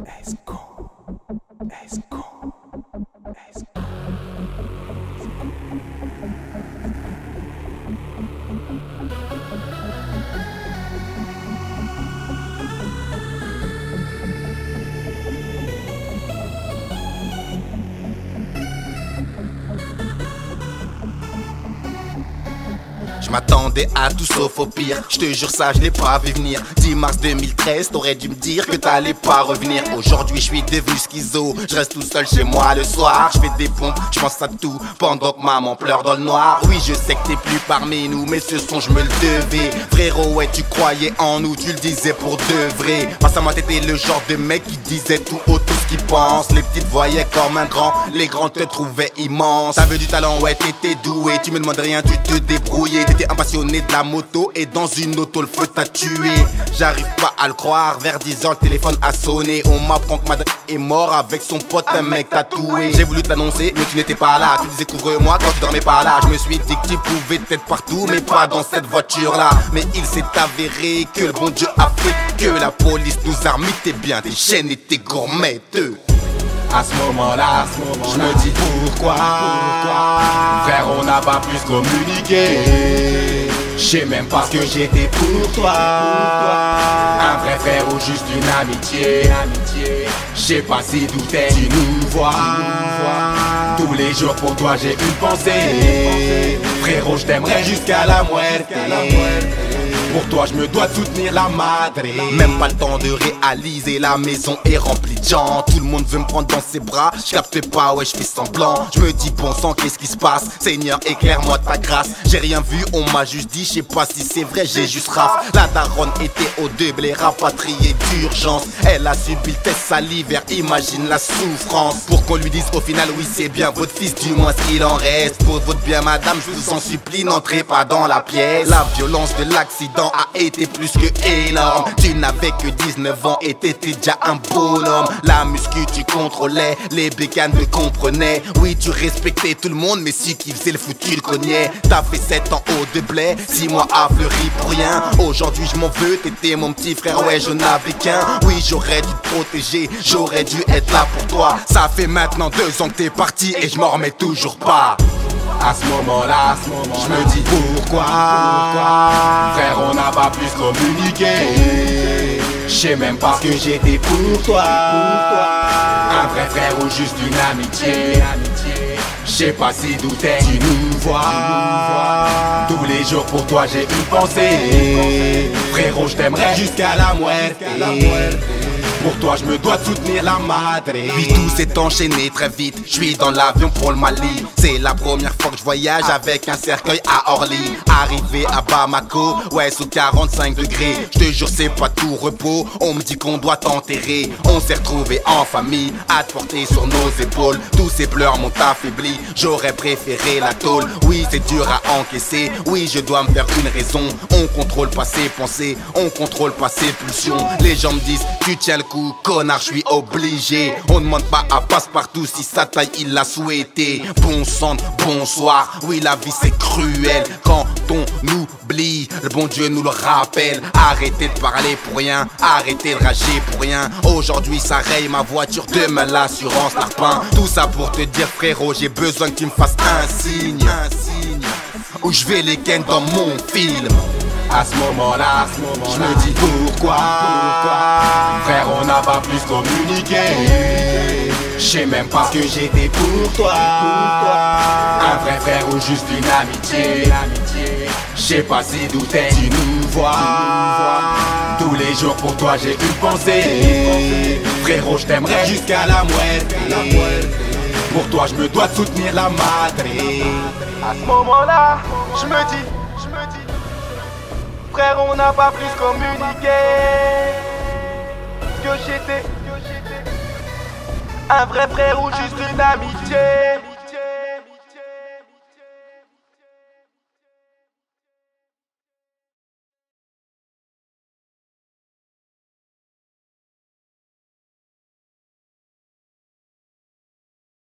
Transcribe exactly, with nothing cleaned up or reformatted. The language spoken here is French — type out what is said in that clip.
Esco, Esco, Esco. Je m'attendais à tout sauf au pire, je te jure ça je l'ai pas vu venir. dix mars deux mille treize, t'aurais dû me dire que t'allais pas revenir. Aujourd'hui je suis devenu schizo, je reste tout seul chez moi le soir. Je fais des pompes, je pense à tout, pendant que maman pleure dans le noir. Oui je sais que t'es plus parmi nous, mais ce son je me le devais. Frérot ouais tu croyais en nous, tu le disais pour de vrai. Face à moi t'étais le genre de mec qui disait tout haut tout ce qu'il pense. Les petites voyaient comme un grand, les grands te trouvaient immense. T'avais du talent ouais t'étais doué, tu me demandais rien, tu te débrouillais. T'étais un passionné de la moto et dans une auto le feu t'a tué. J'arrive pas à le croire, vers dix heures le téléphone a sonné. On m'apprend que madame est mort avec son pote, un mec tatoué. J'ai voulu te l'annoncer mais tu n'étais pas là. Tu disais couvre-moi quand tu dormais pas là. Je me suis dit que tu pouvais être partout mais pas dans cette voiture là. Mais il s'est avéré que le bon Dieu a fait que la police nous a remis tes biens, tes chaînes et tes gourmetteux. À ce moment-là, moment je me dis pourquoi, pourquoi frère on n'a pas plus communiqué. Je sais même pas ce que j'étais pour toi, un vrai frère ou juste une amitié. Je sais pas si d'où t'es, tu nous vois. Tous les jours pour toi j'ai une pensée. Frérot je t'aimerais jusqu'à la muerte. Pour toi je me dois de soutenir la madre. Même pas le temps de réaliser, la maison est remplie de gens. Tout le monde veut me prendre dans ses bras, je capte pas, ouais je fais semblant. Je me dis bon sang qu'est-ce qui se passe, Seigneur éclaire-moi ta grâce. J'ai rien vu, on m'a juste dit, je sais pas si c'est vrai, j'ai juste raf. La daronne était au double et rapatriée d'urgence. Elle a subi le test salivaire, imagine la souffrance. Pour qu'on lui dise au final oui c'est bien votre fils, du moins ce qu'il en reste. Pour votre bien madame, je vous en supplie, n'entrez pas dans la pièce. La violence de l'accident a été plus que énorme. Tu n'avais que dix-neuf ans et t'étais déjà un bonhomme. La muscu tu contrôlais, les bécanes te comprenaient. Oui tu respectais tout le monde mais si qui faisait le foot tu le cognais. T'as fait sept ans au de blé, six mois à fleuri pour rien. Aujourd'hui je m'en veux, t'étais mon petit frère, ouais je n'avais qu'un. Oui j'aurais dû te protéger, j'aurais dû être là pour toi. Ça fait maintenant deux ans que t'es parti et je m'en remets toujours pas. À ce moment-là, moment je me dis pourquoi, pourquoi frère on n'a pas plus communiqué. Je sais même pas ce que j'étais pour toi, un vrai frère ou juste une amitié. Je sais pas si d'où t'es, tu nous vois. Tous les jours pour toi j'ai une pensée. Frérot je t'aimerais jusqu'à la muerte. Pour toi je me dois de soutenir la madre. Puis tout s'est enchaîné très vite. Je suis dans l'avion pour le Mali. C'est la première fois que je voyage avec un cercueil à Orly. Arrivé à Bamako, ouais sous quarante-cinq degrés. Je te jure c'est pas tout repos. On me dit qu'on doit t'enterrer. On s'est retrouvés en famille, à te porter sur nos épaules. Tous ces pleurs m'ont affaibli. J'aurais préféré la tôle. Oui c'est dur à encaisser. Oui je dois me faire une raison. On contrôle pas ses pensées, on contrôle pas ses pulsions. Les gens me disent tu tiens le coup, connard, je suis obligé. On demande pas à passe-partout si sa taille il l'a souhaité. Bon sang, bonsoir, oui la vie c'est cruel. Quand on oublie, le bon Dieu nous le rappelle. Arrêtez de parler pour rien, arrêtez de rager pour rien. Aujourd'hui ça raye ma voiture, demain l'assurance la repeint. Tout ça pour te dire frérot, j'ai besoin que tu me fasses un signe, un signe où je vais les ken dans mon film. À ce moment-là, moment je me dis pourquoi, pourquoi frère on n'a pas plus communiqué. Je sais même pas ce que j'étais pour toi, un vrai frère ou juste une amitié. Je sais pas si d'où t'es, tu nous vois. Tous les jours pour toi j'ai une pensée. Frérot je t'aimerais jusqu'à la muerte. Pour toi je me dois de soutenir la madre. À ce moment-là, je me dis, je me dis frère on n'a pas plus communiqué. Que j'étais un vrai frère ou juste une amitié.